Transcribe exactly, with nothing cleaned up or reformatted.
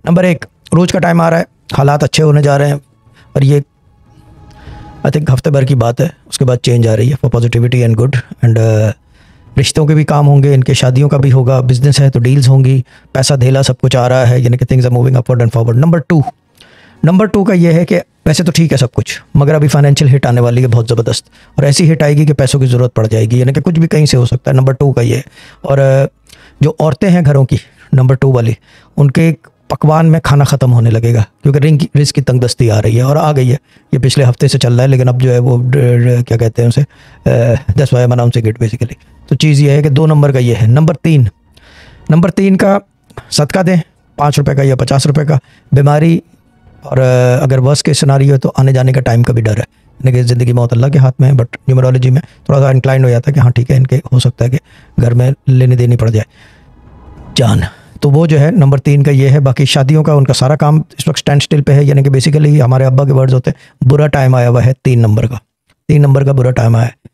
Number एक, रोज़ का time आ रहा है, हालात अच्छे होने जा रहे हैं और ये आई थिंक हफ्ते भर की बात है, उसके बाद चेंज आ रही है for positivity and good. And रिश्तों के भी काम होंगे, इनके शादियों का भी होगा, बिजनेस है तो डील्स होंगी, पैसा धेला सब कुछ आ रहा है, यानी कि things are moving upward and forward. Number two number two का ये है कि वैसे तो ठीक है सब कुछ, मगर अभी फाइनेंशियल हिट आने वाली है बहुत ज़बरदस्त, और ऐसी हिट आएगी कि पैसों की ज़रूरत पड़ जाएगी, यानी कि कुछ भी कहीं से हो सकता है। नंबर टू का ये है। और जो औरतें हैं घरों की, नंबर टू वाली, उनके पकवान में खाना ख़त्म होने लगेगा, क्योंकि रिंग की रिस्क की तंगदस्ती आ रही है और आ गई है। ये पिछले हफ्ते से चल रहा है, लेकिन अब जो है वो क्या कहते हैं उसे, that's why I am announcing it basically. तो चीज़ ये है कि दो नंबर का ये है। नंबर तीन नंबर तीन का सदका दें, पाँच रुपये का या पचास रुपये का। बीमारी और अगर वर्स्ट के सिनारियो है तो आने जाने का टाइम का भी डर है, यानी कि ज़िंदगी मौत अल्लाह के हाथ में है, बट न्यूमरोलॉजी में थोड़ा सा इंक्लाइन हो जाता है कि हाँ ठीक है, इनके हो सकता है कि घर में लेने देनी पड़ जाए जान। तो वो जो है नंबर तीन का ये है। बाकी शादियों का उनका सारा काम इस वक्त स्टैंड स्टिल पे है, यानी कि बेसिकली हमारे अब्बा के वर्ड्स होते हैं, बुरा टाइम आया हुआ है तीन नंबर का, तीन नंबर का बुरा टाइम आया है।